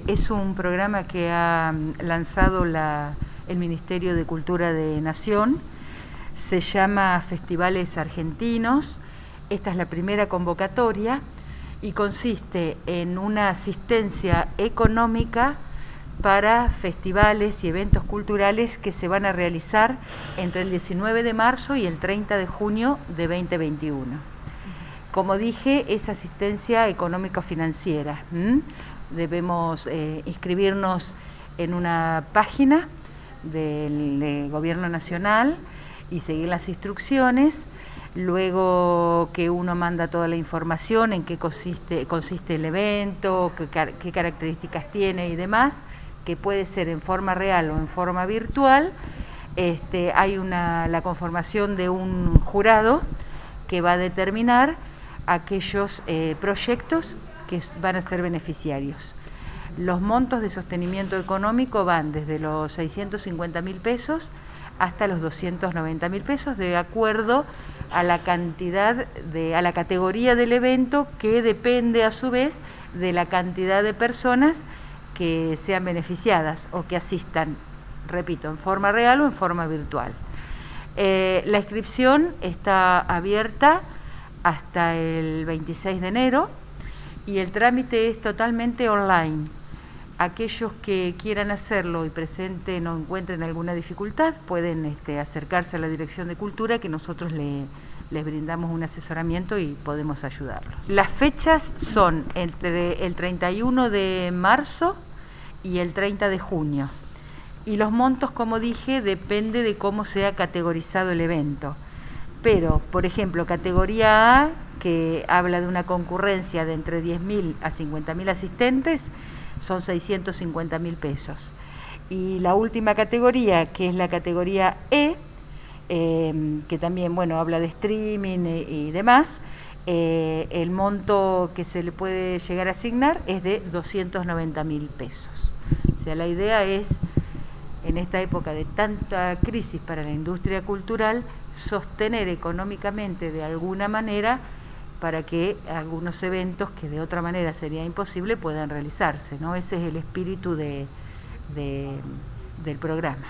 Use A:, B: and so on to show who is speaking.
A: Es un programa que ha lanzado el Ministerio de Cultura de Nación. Se llama Festivales Argentinos. Esta es la primera convocatoria y consiste en una asistencia económica para festivales y eventos culturales que se van a realizar entre el 19 de marzo y el 30 de junio de 2021. Como dije, es asistencia económico-financiera. Debemos inscribirnos en una página del Gobierno Nacional y seguir las instrucciones. Luego que uno manda toda la información, en qué consiste el evento, qué características tiene y demás, que puede ser en forma real o en forma virtual, hay la conformación de un jurado que va a determinar aquellos proyectos que van a ser beneficiarios. Los montos de sostenimiento económico van desde los 650.000 pesos hasta los 290.000 pesos, de acuerdo a la cantidad a la categoría del evento, que depende a su vez de la cantidad de personas que sean beneficiadas o que asistan, repito, en forma real o en forma virtual. La inscripción está abierta hasta el 26 de enero y el trámite es totalmente online. Aquellos que quieran hacerlo y presenten o encuentren alguna dificultad pueden acercarse a la Dirección de Cultura, que nosotros les brindamos un asesoramiento y podemos ayudarlos. Las fechas son entre el 31 de marzo y el 30 de junio. Y los montos, como dije, depende de cómo sea categorizado el evento. Pero, por ejemplo, categoría A, que habla de una concurrencia de entre 10.000 a 50.000 asistentes, son 650.000 pesos. Y la última categoría, que es la categoría E, que también, bueno, habla de streaming y demás, el monto que se le puede llegar a asignar es de 290.000 pesos. O sea, la idea es, en esta época de tanta crisis para la industria cultural, sostener económicamente de alguna manera para que algunos eventos que de otra manera sería imposible puedan realizarse, ¿no? Ese es el espíritu del programa.